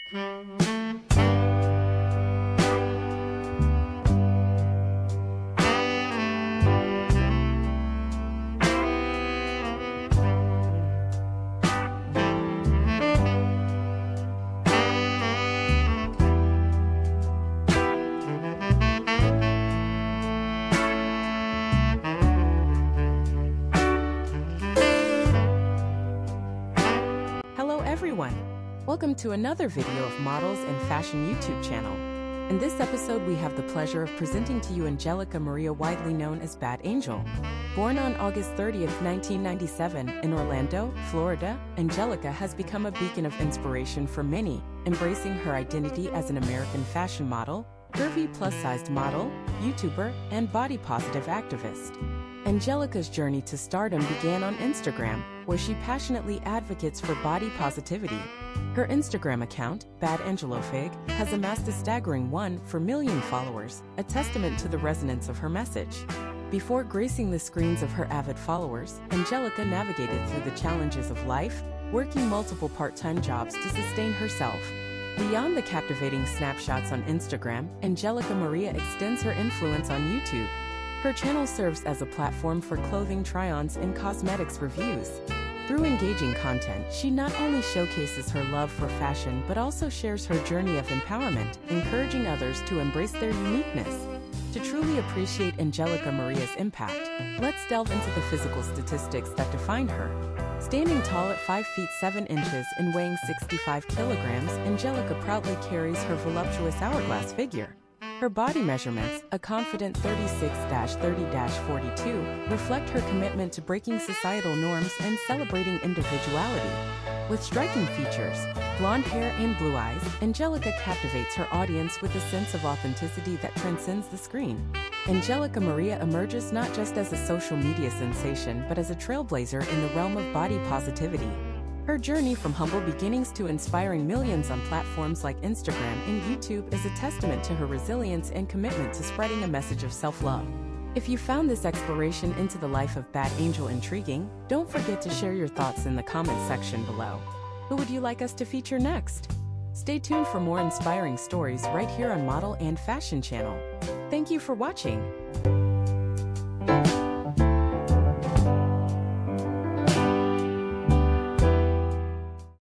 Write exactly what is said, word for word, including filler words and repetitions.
Hello everyone! Welcome to another video of Models and Fashion YouTube channel. In this episode we have the pleasure of presenting to you Angelica Maria, widely known as Bad Angel. Born on August thirtieth, nineteen ninety-seven, in Orlando, Florida, Angelica has become a beacon of inspiration for many, embracing her identity as an American fashion model, curvy plus-sized model, YouTuber, and body-positive activist. Angelica's journey to stardom began on Instagram, where she passionately advocates for body positivity. Her Instagram account, Bad Angelofig, has amassed a staggering one four million followers, a testament to the resonance of her message. Before gracing the screens of her avid followers, Angelica navigated through the challenges of life, working multiple part-time jobs to sustain herself. Beyond the captivating snapshots on Instagram, Angelica Maria extends her influence on YouTube. Her channel serves as a platform for clothing try-ons and cosmetics reviews. Through engaging content, she not only showcases her love for fashion but also shares her journey of empowerment, encouraging others to embrace their uniqueness. To truly appreciate Angelica Maria's impact, let's delve into the physical statistics that define her. Standing tall at five feet seven inches and weighing sixty-five kilograms, Angelica proudly carries her voluptuous hourglass figure. Her body measurements, a confident thirty-six thirty forty-two, reflect her commitment to breaking societal norms and celebrating individuality. With striking features, blonde hair and blue eyes, Angelica captivates her audience with a sense of authenticity that transcends the screen. Angelica Maria emerges not just as a social media sensation but as a trailblazer in the realm of body positivity. Her journey from humble beginnings to inspiring millions on platforms like Instagram and YouTube is a testament to her resilience and commitment to spreading a message of self-love. If you found this exploration into the life of Bad Angel intriguing, don't forget to share your thoughts in the comment section below. Who would you like us to feature next? Stay tuned for more inspiring stories right here on Model and Fashion Channel. Thank you for watching.